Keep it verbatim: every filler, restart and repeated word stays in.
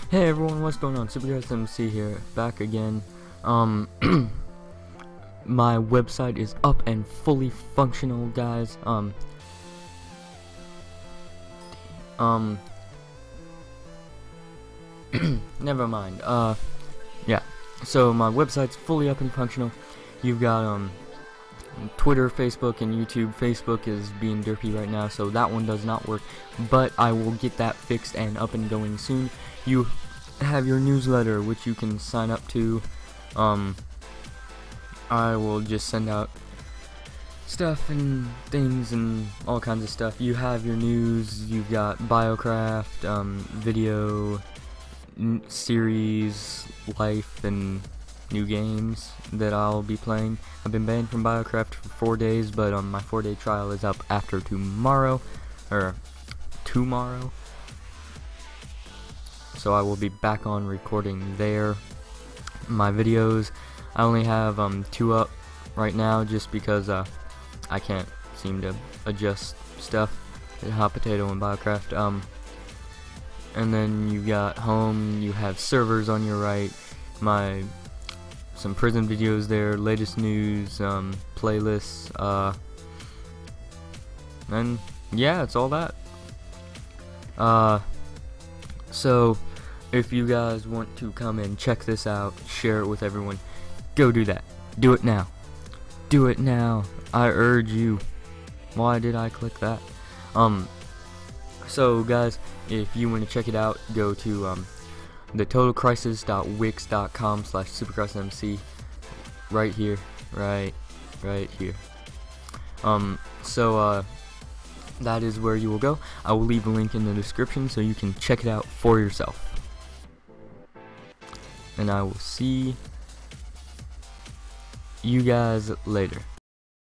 Hey everyone, what's going on? Supergrass M C here, back again. Um, my website is up and fully functional, guys. Um, um, never mind. Uh, yeah. So my website's fully up and functional. You've got um, Twitter, Facebook, and YouTube. Facebook is being derpy right now, so that one does not work. But I will get that fixed and up and going soon. You have your newsletter, which you can sign up to. Um, I will just send out stuff and things and all kinds of stuff. You have your news. You've got Biocraft, um, video, n series, life, and new games that I'll be playing. I've been banned from Biocraft for four days, but um, my four-day trial is up after tomorrow, or tomorrow. So I will be back on recording there. My videos, I only have um two up right now, just because uh I can't seem to adjust stuff. Hot Potato and Biocraft. Um, and then you got home. You have servers on your right. My some prison videos there, latest news, um, playlists, uh, and yeah, it's all that. Uh, so if you guys want to come and check this out, share it with everyone, go do that. Do it now. Do it now. I urge you. Why did I click that? Um, so guys, if you want to check it out, go to um, the total crisis dot wix dot com slash supercrossmc, right here, right, right here. Um, so uh, that is where you will go. I will leave a link in the description so you can check it out for yourself. And I will see you guys later.